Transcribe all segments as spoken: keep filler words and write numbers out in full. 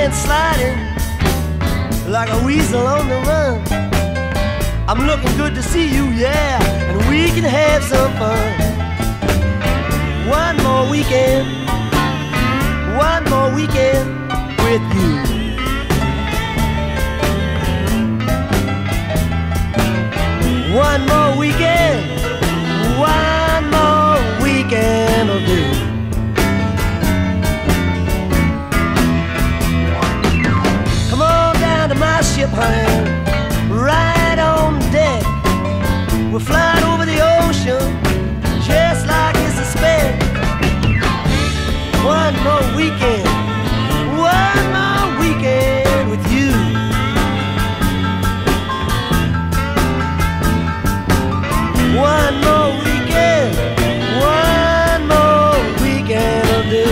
and sliding like a weasel on the run. I'm looking good to see you, yeah, and we can have some fun. One more weekend, one more weekend with you. One more weekend, one more weekend will do. Come on down to my ship, honey, right on deck. We're flying over the ocean just like it's a speck. One more weekend, one more weekend with you. One more weekend, one more weekend will do.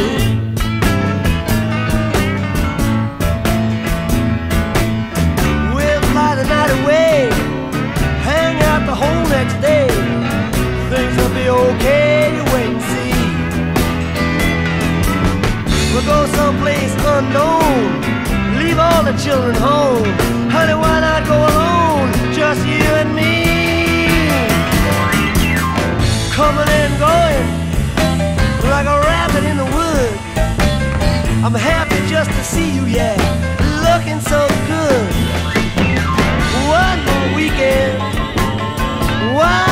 We'll fly the night away, hang out the whole next day. Things will be okay, you wait and see. We'll go someplace unknown, leave all the children home. Honey, why not go alone, just you and me? Coming and going like a rabbit in the wood. I'm happy just to see you, yeah, looking so good. One more weekend, one